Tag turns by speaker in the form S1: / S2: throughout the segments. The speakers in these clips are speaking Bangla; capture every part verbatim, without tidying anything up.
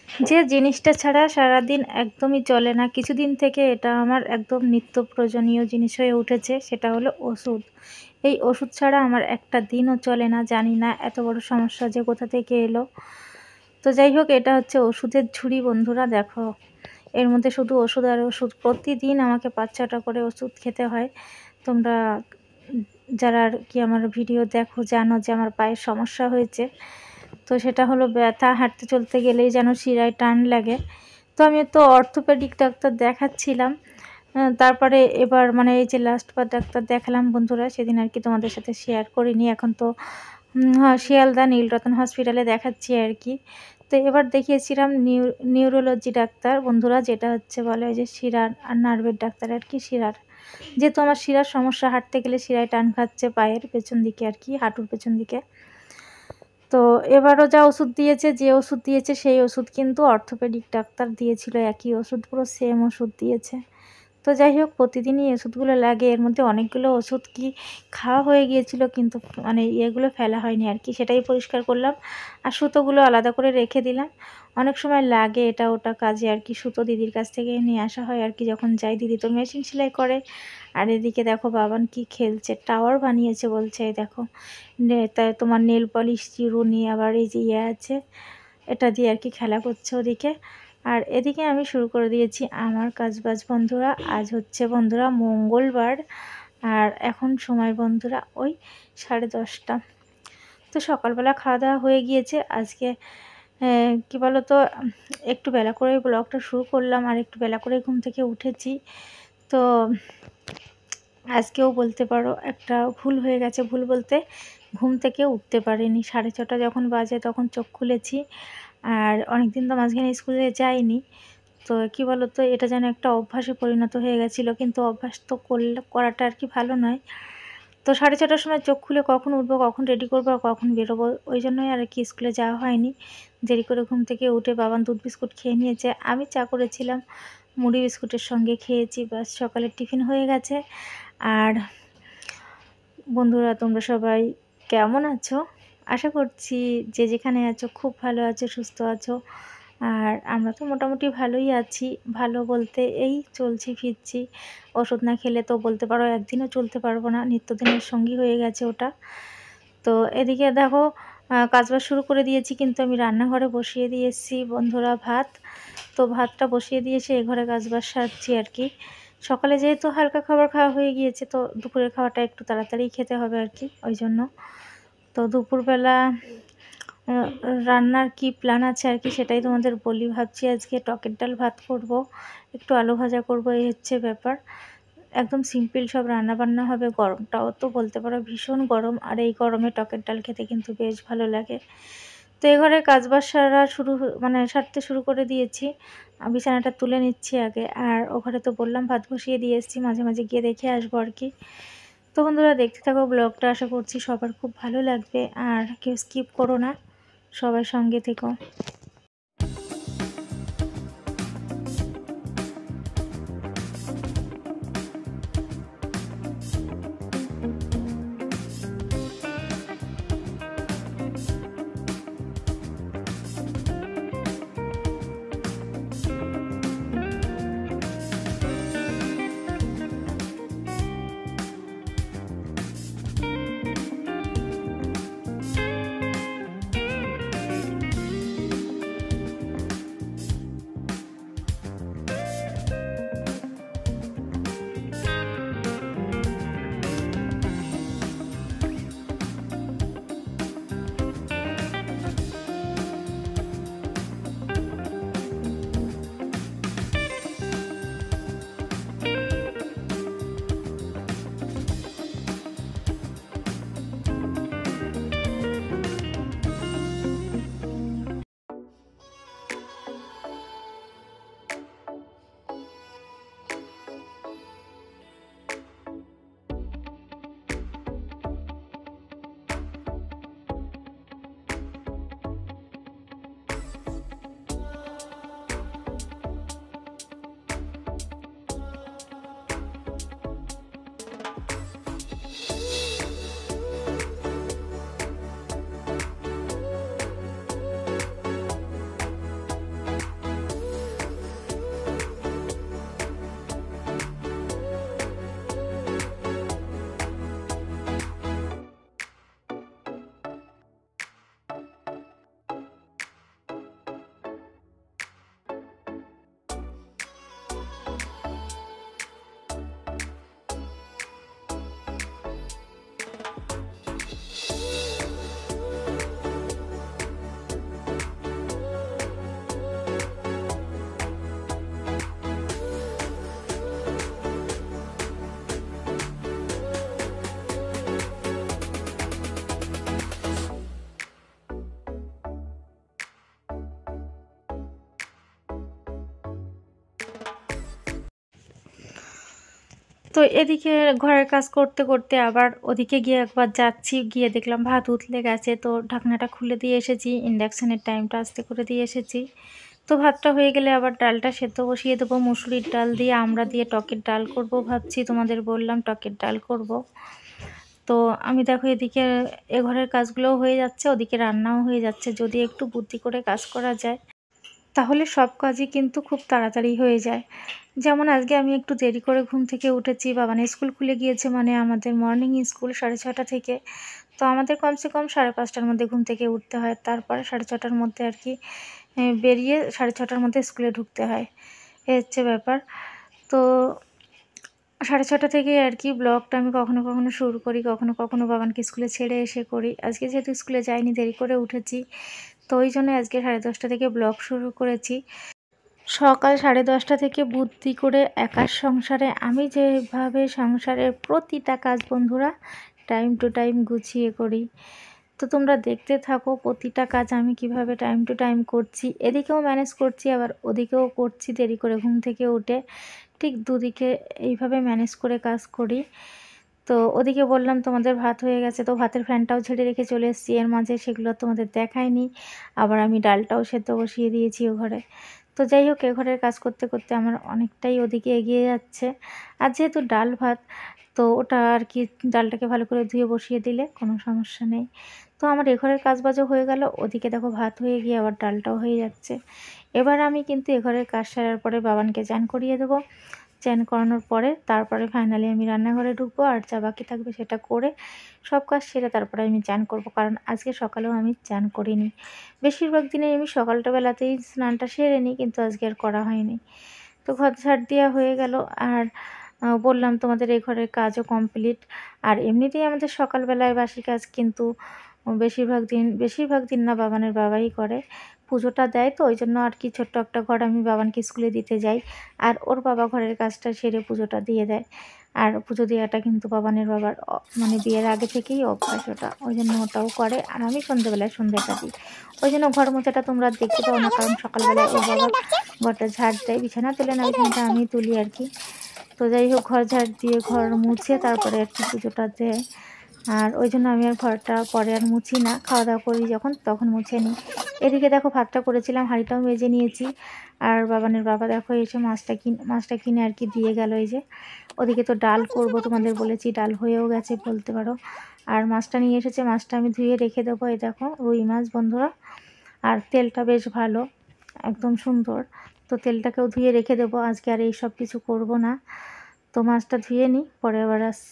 S1: যে জিনিসটা ছাড়া সারাদিন একদমই চলে না, কিছুদিন থেকে এটা আমার একদম নিত্য প্রয়োজনীয় জিনিস হয়ে উঠেছে, সেটা হলো ওষুধ। এই ওষুধ ছাড়া আমার একটা দিনও চলে না। জানি না এত বড় সমস্যা যে কোথা থেকে এলো। তো যাই হোক, এটা হচ্ছে ওষুধের ঝুড়ি বন্ধুরা, দেখো এর মধ্যে শুধু ওষুধ আর ওষুধ। প্রতিদিন আমাকে পাঁচ ছটা করে ওষুধ খেতে হয়। তোমরা যারা আর কি আমার ভিডিও দেখো জানো যে আমার পায়ের সমস্যা হয়েছে। তো সেটা হলো ব্যথা, হাঁটতে চলতে গেলেই যেন শিরায় টান লাগে। তো আমি তো অর্থোপেডিক ডাক্তার দেখাচ্ছিলাম। তারপরে এবার মানে এই যে লাস্টবার ডাক্তার দেখালাম বন্ধুরা, সেদিন আর কি তোমাদের সাথে শেয়ার করিনি। এখন তো হ্যাঁ, শিয়ালদা নীলরতন হসপিটালে দেখাচ্ছি আর কি। তো এবার দেখিয়েছিলাম নিউ নিউরোলজি ডাক্তার বন্ধুরা, যেটা হচ্ছে বলে যে শিরার আর নার্ভের ডাক্তার আর কি। শিরার যেহেতু আমার শিরার সমস্যা, হাঁটতে গেলে শিরায় টান খাচ্ছে পায়ের পেছন দিকে আর কি, হাঁটুর পেছন দিকে। তো এবারও যা ওষুধ দিয়েছে, যে ওষুধ দিয়েছে সেই ওষুধ কিন্তু অর্থোপেডিক ডাক্তার দিয়েছিল, একই ওষুধ, পুরো সেম ওষুধ দিয়েছে। তো যাই হোক, প্রতিদিনই ওষুধগুলো লাগে। এর মধ্যে অনেকগুলো ওষুধ কি খাওয়া হয়ে গিয়েছিল, কিন্তু মানে ইয়েগুলো ফেলা হয়নি আর কি, সেটাই পরিষ্কার করলাম। আর সুতোগুলো আলাদা করে রেখে দিলাম। অনেক সময় লাগে এটা ওটা কাজে আর কি, সুতো দিদির কাছ থেকে নিয়ে আসা হয় আর কি যখন যাই। দিদি তো মেশিন সেলাই করে। আর এদিকে দেখো বাবান কি খেলছে, টাওয়ার বানিয়েছে বলছে। এই দেখো তাই তোমার নেল পলিশ চিরুনি, আবার এই যে ইয়ে আছে, এটা দিয়ে আর কি খেলা করছে ওদিকে। আর এদিকে আমি শুরু করে দিয়েছি আমার কাজবাজ বন্ধুরা। আজ হচ্ছে বন্ধুরা মঙ্গলবার, আর এখন সময় বন্ধুরা ওই সাড়ে দশটা। তো সকালবেলা খাওয়া দাওয়া হয়ে গিয়েছে। আজকে কি বলো তো, একটু বেলা করে ব্লগটা শুরু করলাম, আর একটু বেলা করে ঘুম থেকে উঠেছি। তো আজকেও বলতে পারো একটা ভুল হয়ে গেছে। ভুল বলতে ঘুম থেকে উঠতে পারিনি। সাড়ে ছটা যখন বাজে তখন চোখ খুলেছি। আর অনেক দিন তো মাঝখানে স্কুলে যাইনি। তো কী বলো তো, এটা যেন একটা অভ্যাসে পরিণত হয়ে গেছিলো, কিন্তু অভ্যাস তো করলে করাটা আর কি ভালো নয়। তো সাড়ে ছটার সময় চোখ খুলে কখন উঠবো, কখন রেডি করবো, আর কখন বেরোবো, ওই জন্যই আর কি স্কুলে যাওয়া হয়নি। দেরি করে ঘুম থেকে উঠে বাবান দুধ বিস্কুট খেয়ে নিয়েছে, আমি চা করেছিলাম, মুড়ি বিস্কুটের সঙ্গে খেয়েছি, ব্যাস সকালের টিফিন হয়ে গেছে। আর বন্ধুরা তোমরা সবাই কেমন আছো? আশা করছি যে যেখানে আছো খুব ভালো আছো, সুস্থ আছো। আর আমরা তো মোটামুটি ভালোই আছি। ভালো বলতে এই চলছি ফিরছি। ওষুধ না খেলে তো বলতে পারো একদিনও চলতে পারবো না, নিত্যদিনের সঙ্গী হয়ে গেছে ওটা। তো এদিকে দেখো কাজবাজ শুরু করে দিয়েছি, কিন্তু আমি রান্নাঘরে বসিয়ে দিয়েছি বন্ধুরা ভাত। তো ভাতটা বসিয়ে দিয়েছি, এ ঘরে কাজবাজ সারছি আর কি। সকালে যেহেতু হালকা খাবার খাওয়া হয়ে গিয়েছে, তো দুপুরের খাওয়াটা একটু তাড়াতাড়ি খেতে হবে আর কি, ওই জন্য। তো দুপুরবেলা রান্নার কি প্ল্যান আছে আর কি, সেটাই তোমাদের বলি। ভাবছি আজকে টকের ডাল ভাত করব, একটু আলু ভাজা করব, এই হচ্ছে ব্যাপার। একদম সিম্পল সব রান্না বান্না হবে। গরমটাও তো বলতে পারো ভীষণ গরম, আর এই গরমে টকের ডাল খেতে কিন্তু বেশ ভালো লাগে। তো এই ঘরে কাজবাজ সারা শুরু মানে সারতে শুরু করে দিয়েছি। বিছানাটা তুলে নিচ্ছি আগে। আর ও ঘরে তো বললাম ভাত বসিয়ে দিয়ে এসেছি, মাঝে মাঝে গিয়ে দেখে আসবো আর কি। তো বন্ধুরা দেখতে থাকো ব্লগটা, আশা করছি সবার খুব ভালো লাগবে। আর কেউ স্কিপ করো না, সবার সঙ্গে থেকো। তো এদিকে ঘরের কাজ করতে করতে আবার ওদিকে গিয়ে একবার যাচ্ছি, গিয়ে দেখলাম ভাত উতলে গেছে। তো ঢাকনাটা খুলে দিয়ে এসেছি, ইন্ডাকশানের টাইমটা আস্তে করে দিয়ে এসেছি। তো ভাতটা হয়ে গেলে আবার ডালটা সেদ্ধ বসিয়ে দেবো। মুসুরির ডাল দিয়ে আমড়া দিয়ে টকের ডাল করব ভাবছি, তোমাদের বললাম টকের ডাল করব। তো আমি দেখো এদিকে এ ঘরের কাজগুলোও হয়ে যাচ্ছে, ওদিকে রান্নাও হয়ে যাচ্ছে। যদি একটু বুদ্ধি করে কাজ করা যায় তাহলে সব কাজই কিন্তু খুব তাড়াতাড়ি হয়ে যায়। যেমন আজকে আমি একটু দেরি করে ঘুম থেকে উঠেছি, বাবানের স্কুল খুলে গিয়েছে, মানে আমাদের মর্নিং স্কুল সাড়ে ছটা থেকে। তো আমাদের কমসে কম সাড়ে পাঁচটার মধ্যে ঘুম থেকে উঠতে হয়, তারপরে সাড়ে ছটার মধ্যে আর কি বেরিয়ে সাড়ে ছটার মধ্যে স্কুলে ঢুকতে হয়, এ হচ্ছে ব্যাপার। তো সাড়ে ছটা থেকে আর কি ব্লগটা আমি কখনো কখনো শুরু করি, কখনো কখনো বাবানকে স্কুলে ছেড়ে এসে করি। আজকে যেহেতু স্কুলে যাইনি, দেরি করে উঠেছি, তো ওই জন্য আজকে সাড়ে দশটা থেকে ব্লগ শুরু করেছি। সকাল সাড়ে দশটা থেকে বুদ্ধি করে একার সংসারে আমি যেভাবে সংসারের প্রতিটা কাজ বন্ধুরা টাইম টু টাইম গুছিয়ে করি। তো তোমরা দেখতে থাকো প্রতিটা কাজ আমি কিভাবে টাইম টু টাইম করছি। এদিকেও ম্যানেজ করছি, আবার ওদিকেও করছি দেরি করে ঘুম থেকে উঠে। ঠিক দুদিকে এইভাবে ম্যানেজ করে কাজ করি। তো ওদিকে বললাম তোমাদের ভাত হয়ে গেছে, তো ভাতের ফ্যানটাও ঝেড়ে রেখে চলে এসেছি। এর মাঝে সেগুলো তোমাদের দেখায়নি। আবার আমি ডালটাও সেদ্ধ বসিয়ে দিয়েছি ও ঘরে। তো যাই হোক, এ ঘরের কাজ করতে করতে আমার অনেকটাই ওদিকে এগিয়ে যাচ্ছে। আর যেহেতু ডাল ভাত, তো ওটা আর কি ডালটাকে ভালো করে ধুয়ে বসিয়ে দিলে কোনো সমস্যা নেই। তো আমার এ ঘরের কাজবাজও হয়ে গেল, ওদিকে দেখো ভাত হয়ে গিয়ে আবার ডালটাও হয়ে যাচ্ছে। এবার আমি কিন্তু এ ঘরের কাজ সারার পরে বাবানকে চান করিয়ে দেবো। চান করানোর পরে তারপরে ফাইনালি আমি রান্নাঘরে ঢুকবো, আর যা বাকি থাকবে সেটা করে সব কাজ সেরে তারপরে আমি চান করব। কারণ আজকে সকালেও আমি চান করিনি। বেশিরভাগ দিনে আমি সকালটা বেলাতেই স্নানটা সেরে নিই, কিন্তু আজকে আর করা হয়নি। তো ঘর ঝাড় দেওয়া হয়ে গেল, আর বললাম তোমাদের এই ঘরের কাজও কমপ্লিট। আর এমনিতেই আমাদের সকালবেলায় বাসি কাজ কিন্তু বেশিরভাগ দিন বেশিরভাগ দিন না বাবানের বাবাই করে। পুজোটা দেয়, তো ওই জন্য আর কি ছোট্ট একটা ঘর আমি বাবানকে স্কুলে দিতে যাই, আর ওর বাবা ঘরের কাজটা সেরে পুজোটা দিয়ে দেয়। আর পুজো দেওয়াটা কিন্তু বাবানের বাবার মানে বিয়ের আগে থেকেই অভ্যাস ওটা, ওই জন্য ওটাও করে। আর আমি সন্ধ্যেবেলায় সন্ধ্যাটা দিই, ওই জন্য ঘর মোছাটা তোমরা দেখতে পাও না, কারণ সকালবেলায় ওর বাবা ঘরটা ঝাড় দেয়, বিছানা তোলে না, বিছানাটা আমি তুলি আর কি। তো যাই হোক, ঘর ঝাড় দিয়ে ঘর মুছে তারপরে আর কি পুজোটা দেয়। আর ওই জন্য আমি আর ঘরটা পরে আর মুছি না, খাওয়া দাওয়া করি যখন তখন মুছে নিই। এদিকে দেখো ভাতটা করেছিলাম, হাঁড়িটাও মেজে নিয়েছি। আর বাবানের বাবা দেখো এসে মাছটা কিনে মাছটা কিনে আর কি দিয়ে গেল। এই যে ওদিকে তো ডাল করব, তোমাদের বলেছি ডাল হয়েও গেছে বলতে পারো। আর মাছটা নিয়ে এসেছে, মাছটা আমি ধুয়ে রেখে দেবো। এই দেখো রুই মাছ বন্ধুরা, আর তেলটা বেশ ভালো, একদম সুন্দর। তো তেলটাকেও ধুয়ে রেখে দেবো, আজকে আর এই সব কিছু করব না। তো মাছটা ধুয়ে নিই, পরে আবার আসছি।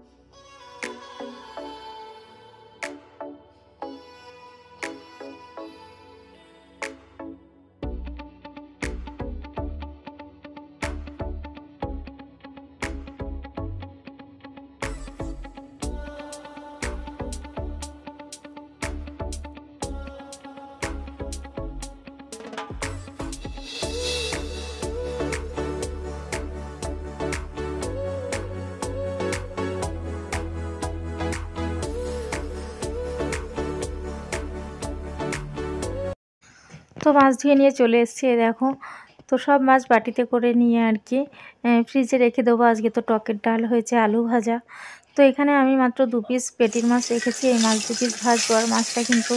S1: তো মাছ ধুয়ে নিয়ে চলে এসেছি, দেখো। তো সব মাছ বাটিতে করে নিয়ে আর কি ফ্রিজে রেখে দেবো। আজকে তো টকের ডাল হয়েছে, আলু ভাজা। তো এখানে আমি মাত্র দু পিস পেটির মাছ রেখেছি, এই মাছ দু পিস ভাজবো। আর মাছটা কিন্তু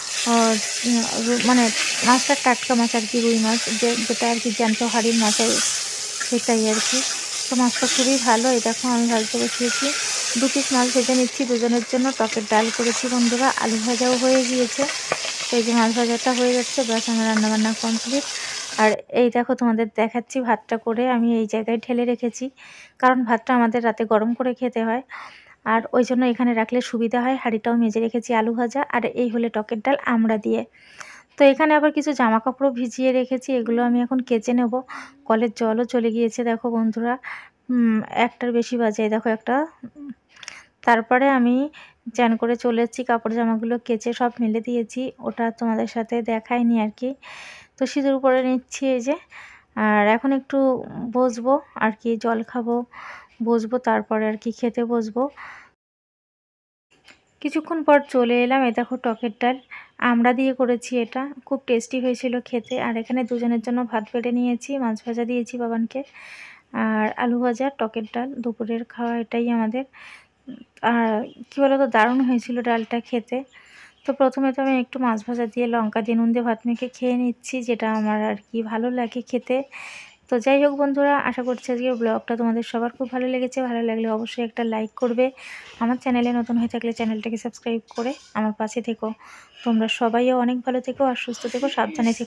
S1: মানে মাছটা টাটকা মাছ আর কি, রুই মাছ, যে যেটা আর কি জ্যান্ত হাড়ির মাছ হয় সেটাই আর কি। তো মাছটা খুবই ভালো। এই দেখো আমি ভাজতে বসিয়েছি, দু পিস মাছ ভেজে নিচ্ছি দুজনের জন্য। টকের ডাল করেছি বন্ধুরা, আলু ভাজাও হয়ে গিয়েছে। এই যে মাছ ভাজাটা হয়ে যাচ্ছে, ব্যাস আমার রান্নাবান্না কমপ্লিট। আর এই দেখো তোমাদের দেখাচ্ছি ভাতটা করে আমি এই জায়গায় ঢেলে রেখেছি, কারণ ভাতটা আমাদের রাতে গরম করে খেতে হয়, আর ওই জন্য এখানে রাখলে সুবিধা হয়। হাঁড়িটাও মেজে রেখেছি আলু ভাজা, আর এই হলে টকের ডাল আমড়া দিয়ে। তো এখানে আবার কিছু জামা কাপড়ও ভিজিয়ে রেখেছি, এগুলো আমি এখন কেচে নেব। কলের জলও চলে গিয়েছে দেখো বন্ধুরা, একটার বেশি বাজে, দেখো একটা। তারপরে আমি চান করে চলে এসেছি, কাপড় জামাগুলো কেচে সব মেলে দিয়েছি, ওটা তোমাদের সাথে দেখাইনি আর কি। তো সিঁদুর পরে নিচ্ছি এই যে। আর এখন একটু বসবো আর কি, জল খাবো, বসবো, তারপরে আর কি খেতে বসবো। কিছুক্ষণ পর চলে এলাম, এ দেখো টকের ডাল আমড়া দিয়ে করেছি, এটা খুব টেস্টি হয়েছিল খেতে। আর এখানে দুজনের জন্য ভাত বেড়ে নিয়েছি, মাছ ভাজা দিয়েছি বাবানকে। আর আলু ভাজা, টকের ডাল, দুপুরের খাওয়া এটাই আমাদের। আর কী বলো তো, দারুণ হয়েছিল ডালটা খেতে। তো প্রথমে তো আমি একটু মাছ ভাজা দিয়ে লঙ্কা দিয়ে নুন দিয়ে ভাত মেখে খেয়ে নিচ্ছি, যেটা আমার আর কি ভালো লাগে খেতে। তো যাই হোক বন্ধুরা, আশা করছি আজকের ব্লগটা তোমাদের সবার খুব ভালো লেগেছে। ভালো লাগলে অবশ্যই একটা লাইক করবে। আমার চ্যানেলে নতুন হয়ে থাকলে চ্যানেলটাকে সাবস্ক্রাইব করে আমার পাশে থেকো। তোমরা সবাইও অনেক ভালো থেকো আর সুস্থ থেকো, সাবধানে থেকো।